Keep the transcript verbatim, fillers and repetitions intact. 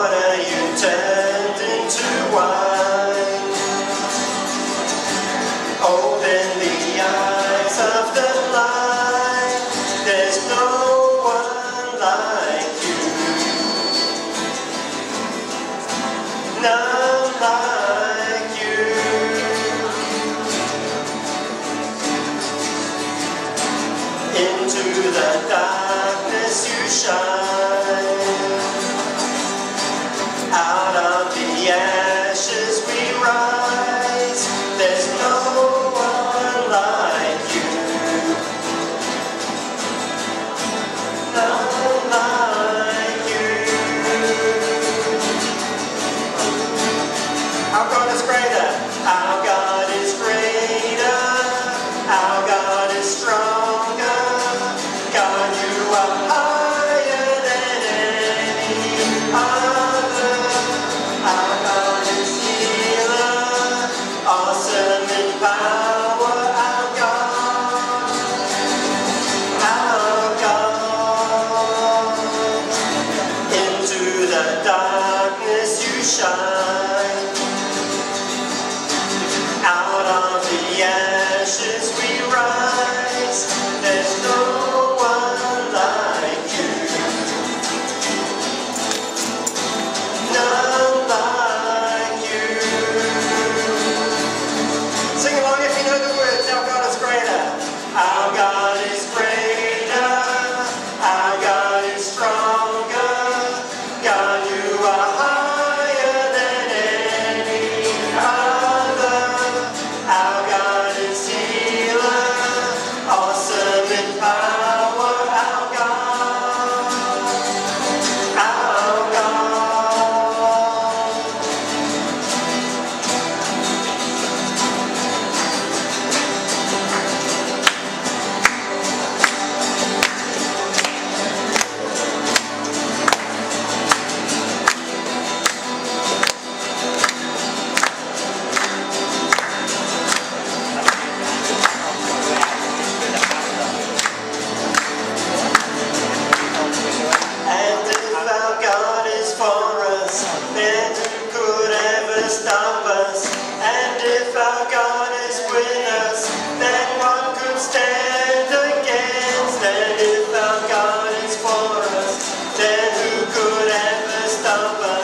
water you turned into wine. Open the eyes of the blind. There's no one like you. None like you. Into the darkness you shine. Out of the ashes we rise. There's no one like you. None like you. Our God is greater. Our God is greater. Our God is stronger. God, you are higher than any other. Our God is healer, awesome in power. Our God, our God. Into the darkness you shine. Out of the ashes we rise. There's no one like you. None like you. Sing along if you know the words. Our God is greater. Our God is greater. Our God is stronger. God, you are higher than any other. Our God is healer, awesome in power. Our God, our God. And if our God is for us, then who could ever stop us? And if our God is with us, then what could stand against? And if our God is for us, then who could ever stop us?